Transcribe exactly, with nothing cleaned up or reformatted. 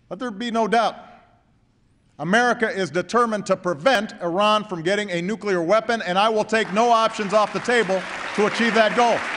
Let there be no doubt. America is determined to prevent Iran from getting a nuclear weapon, and I will take no options off the table to achieve that goal.